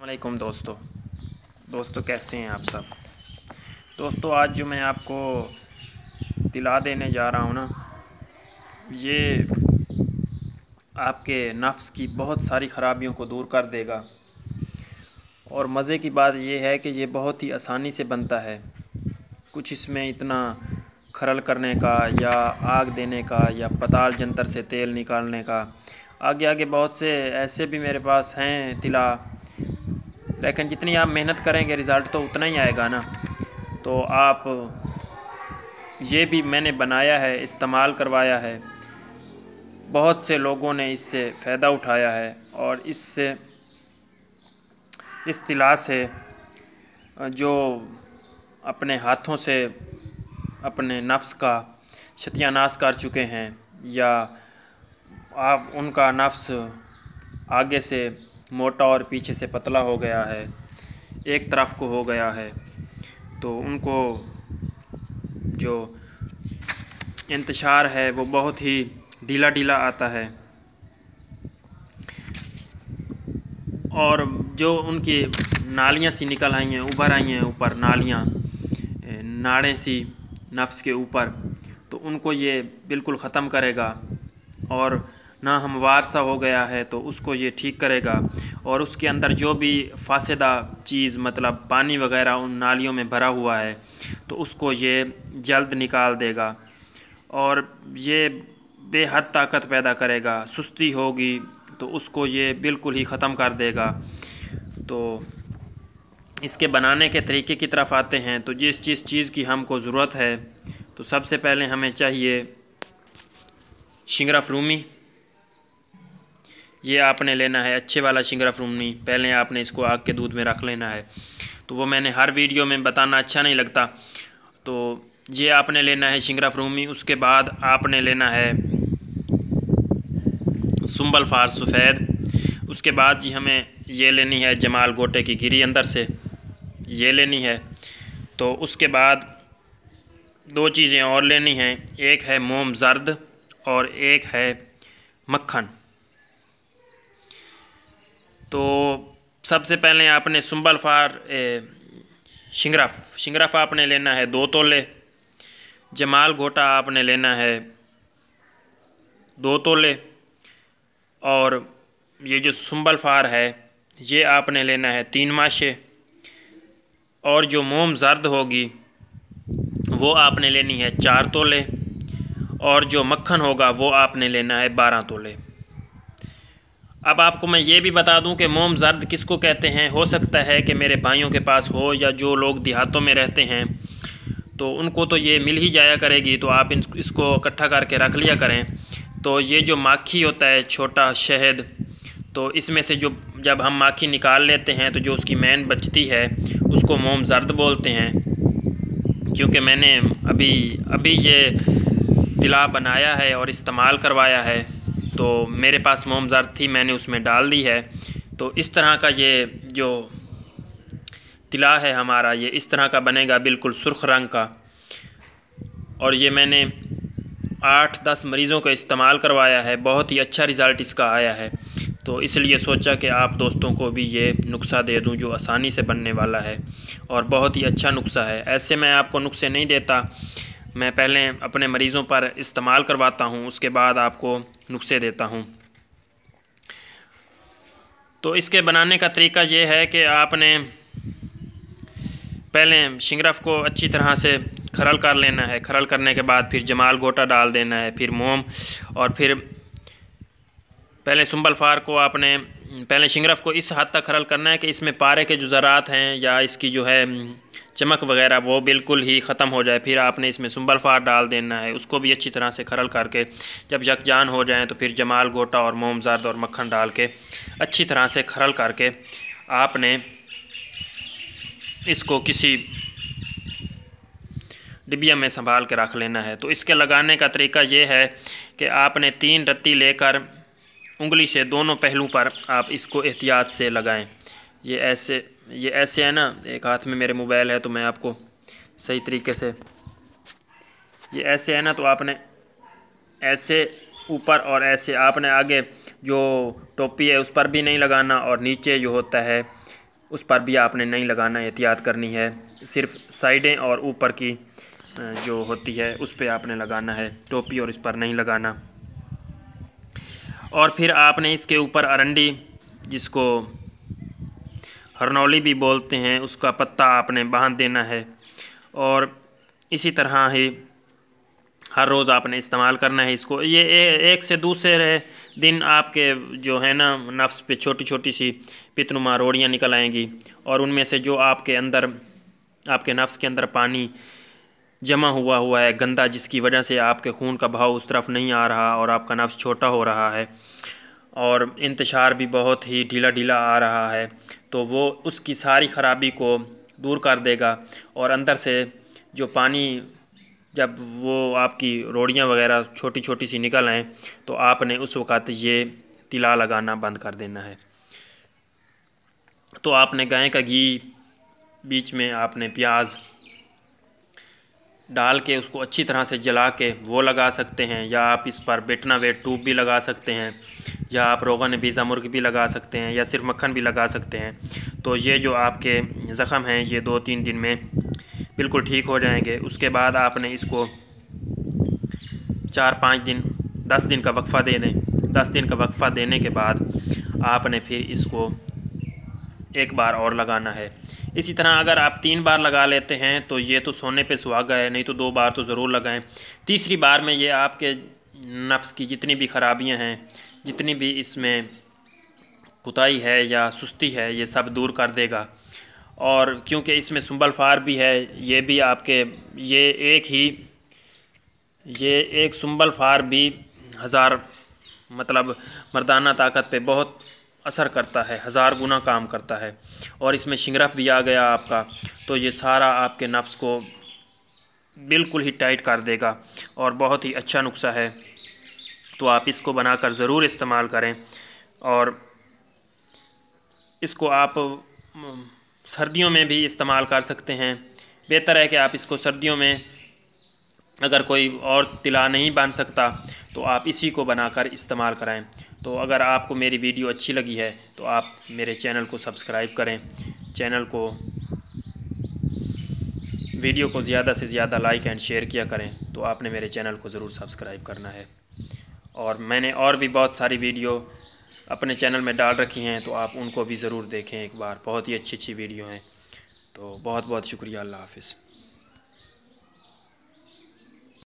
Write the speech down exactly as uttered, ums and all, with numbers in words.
वालेकुम दोस्तों दोस्तों कैसे हैं आप सब। दोस्तों आज जो मैं आपको तिला देने जा रहा हूँ ना, ये आपके नफ्स की बहुत सारी ख़राबियों को दूर कर देगा। और मज़े की बात यह है कि ये बहुत ही आसानी से बनता है। कुछ इसमें इतना खरल करने का या आग देने का या पताल जंतर से तेल निकालने का, आगे आगे बहुत से ऐसे भी मेरे पास हैं तिला, लेकिन जितनी आप मेहनत करेंगे रिज़ल्ट तो उतना ही आएगा ना। तो आप ये भी मैंने बनाया है, इस्तेमाल करवाया है, बहुत से लोगों ने इससे फ़ायदा उठाया है। और इससे इस तिला से जो अपने हाथों से अपने नफ्स का सत्यानाश कर चुके हैं या आप उनका नफ्स आगे से मोटा और पीछे से पतला हो गया है, एक तरफ को हो गया है, तो उनको जो इंतशार है वो बहुत ही ढीला ढीला आता है। और जो उनकी नालियाँ सी निकल आई हैं, उभर आई हैं ऊपर नालियाँ, नाड़ें सी नफ्स के ऊपर, तो उनको ये बिल्कुल ख़त्म करेगा। और ना हमवार सा हो गया है तो उसको ये ठीक करेगा। और उसके अंदर जो भी फासदा चीज़ मतलब पानी वगैरह उन नालियों में भरा हुआ है तो उसको ये जल्द निकाल देगा। और ये बेहद ताकत पैदा करेगा। सुस्ती होगी तो उसको ये बिल्कुल ही ख़त्म कर देगा। तो इसके बनाने के तरीके की तरफ आते हैं। तो जिस जिस चीज़ की हमको ज़रूरत है, तो सबसे पहले हमें चाहिए शिंगरा फ्रूमी। ये आपने लेना है अच्छे वाला शिंगरा फ्रूमी। पहले आपने इसको आग के दूध में रख लेना है। तो वो मैंने हर वीडियो में बताना अच्छा नहीं लगता, तो ये आपने लेना है शिंगरा फ्रूमी। उसके बाद आपने लेना है सुंबल फार सफ़ेद। उसके बाद जी हमें ये लेनी है जमाल गोटे की गिरी अंदर से, ये लेनी है। तो उसके बाद दो चीज़ें और लेनी हैं, एक है मोम जर्द और एक है मक्खन। तो सबसे पहले आपने सुंबल फार शिंगराफ शिंगराफ आपने लेना है दो तोले। जमाल घोटा आपने लेना है दो तोले। और ये जो सुंबल फार है ये आपने लेना है तीन माशे। और जो मोम जर्द होगी वो आपने लेनी है चार तोले। और जो मक्खन होगा वो आपने लेना है बारह तोले। अब आपको मैं ये भी बता दूं कि मोम जर्द किसको कहते हैं। हो सकता है कि मेरे भाइयों के पास हो या जो लोग देहातों में रहते हैं तो उनको तो ये मिल ही जाया करेगी, तो आप इसको इकट्ठा करके रख लिया करें। तो ये जो माखी होता है छोटा शहद, तो इसमें से जो जब हम माखी निकाल लेते हैं तो जो उसकी मैन बचती है उसको मोम जर्द बोलते हैं। क्योंकि मैंने अभी अभी ये तिला बनाया है और इस्तेमाल करवाया है, तो मेरे पास मोम जर्द थी, मैंने उसमें डाल दी है। तो इस तरह का ये जो तिला है हमारा, ये इस तरह का बनेगा, बिल्कुल सुर्ख रंग का। और ये मैंने आठ दस मरीज़ों को इस्तेमाल करवाया है, बहुत ही अच्छा रिज़ल्ट इसका आया है। तो इसलिए सोचा कि आप दोस्तों को भी ये नुस्खा दे दूं जो आसानी से बनने वाला है और बहुत ही अच्छा नुस्खा है। ऐसे मैं आपको नुस्खे नहीं देता, मैं पहले अपने मरीज़ों पर इस्तेमाल करवाता हूं, उसके बाद आपको नुस्खे देता हूं। तो इसके बनाने का तरीका ये है कि आपने पहले शिंगरफ को अच्छी तरह से खरल कर लेना है। खरल करने के बाद फिर जमाल गोटा डाल देना है, फिर मोम, और फिर पहले सुंबल फार को आपने पहले शिंगरफ को इस हद तक खरल करना है कि इसमें पारे के जो ज़रात हैं या इसकी जो है चमक वगैरह वो बिल्कुल ही ख़त्म हो जाए। फिर आपने इसमें सुंबल फार डाल देना है, उसको भी अच्छी तरह से खरल करके जब यकजान हो जाएं तो फिर जमाल गोटा और मोम जर्द और मक्खन डाल के अच्छी तरह से खरल करके आपने इसको किसी डिबिया में संभाल के रख लेना है। तो इसके लगाने का तरीका ये है कि आपने तीन रत्ती लेकर उंगली से दोनों पहलू पर आप इसको एहतियात से लगाएं। ये ऐसे ये ऐसे है ना, एक हाथ में मेरे मोबाइल है तो मैं आपको सही तरीके से, ये ऐसे है ना, तो आपने ऐसे ऊपर और ऐसे आपने आगे जो टोपी है उस पर भी नहीं लगाना, और नीचे जो होता है उस पर भी आपने नहीं लगाना, एहतियात करनी है। सिर्फ साइडें और ऊपर की जो होती है उस पर आपने लगाना है टोपी, और इस पर नहीं लगाना। और फिर आपने इसके ऊपर अरंडी, जिसको हरनौली भी बोलते हैं, उसका पत्ता आपने बांध देना है। और इसी तरह ही हर रोज़ आपने इस्तेमाल करना है इसको। ये ए, एक से दूसरे दिन आपके जो है ना नफ्स पे छोटी छोटी सी पितनुमा रोड़ियाँ निकल आएंगी, और उनमें से जो आपके अंदर, आपके नफ्स के अंदर पानी जमा हुआ हुआ है गंदा, जिसकी वजह से आपके खून का बहाव उस तरफ नहीं आ रहा और आपका नफ्स छोटा हो रहा है और इंतशार भी बहुत ही ढीला ढीला आ रहा है, तो वो उसकी सारी ख़राबी को दूर कर देगा। और अंदर से जो पानी, जब वो आपकी रोड़ियाँ वगैरह छोटी छोटी सी निकल आएँ, तो आपने उस वक़्त ये तिला लगाना बंद कर देना है। तो आपने गाय का घी, बीच में आपने प्याज डाल के उसको अच्छी तरह से जला के वो लगा सकते हैं, या आप इस पर बेटना वेट टूब भी लगा सकते हैं, या आप रोगन बीज़ा मुर्ग भी लगा सकते हैं, या सिर्फ मक्खन भी लगा सकते हैं। तो ये जो आपके ज़ख़म हैं ये दो तीन दिन में बिल्कुल ठीक हो जाएंगे। उसके बाद आपने इसको चार पाँच दिन दस दिन का वक्फ़ा दे दें। दस दिन का वक्फ़ा देने के बाद आपने फिर इसको एक बार और लगाना है। इसी तरह अगर आप तीन बार लगा लेते हैं तो ये तो सोने पे सुहागा है, नहीं तो दो बार तो ज़रूर लगाएं। तीसरी बार में ये आपके नफ्स की जितनी भी ख़राबियां हैं, जितनी भी इसमें कुताई है या सुस्ती है, ये सब दूर कर देगा। और क्योंकि इसमें सुंबल फार भी है, ये भी आपके ये एक ही ये एक सुंबल फार भी हज़ार मतलब मर्दाना ताकत पे बहुत असर करता है, हज़ार गुना काम करता है। और इसमें शिंगरफ भी आ गया आपका, तो ये सारा आपके नफ्स को बिल्कुल ही टाइट कर देगा और बहुत ही अच्छा नुस्खा है। तो आप इसको बनाकर ज़रूर इस्तेमाल करें। और इसको आप सर्दियों में भी इस्तेमाल कर सकते हैं। बेहतर है कि आप इसको सर्दियों में, अगर कोई और तिला नहीं बन सकता तो आप इसी को बनाकर इस्तेमाल कराएं। तो अगर आपको मेरी वीडियो अच्छी लगी है तो आप मेरे चैनल को सब्सक्राइब करें, चैनल को वीडियो को ज़्यादा से ज़्यादा लाइक एंड शेयर किया करें। तो आपने मेरे चैनल को ज़रूर सब्सक्राइब करना है। और मैंने और भी बहुत सारी वीडियो अपने चैनल में डाल रखी हैं, तो आप उनको भी ज़रूर देखें एक बार, बहुत ही अच्छी अच्छी वीडियो हैं। तो बहुत बहुत शुक्रिया, अल्लाह हाफ़िज़।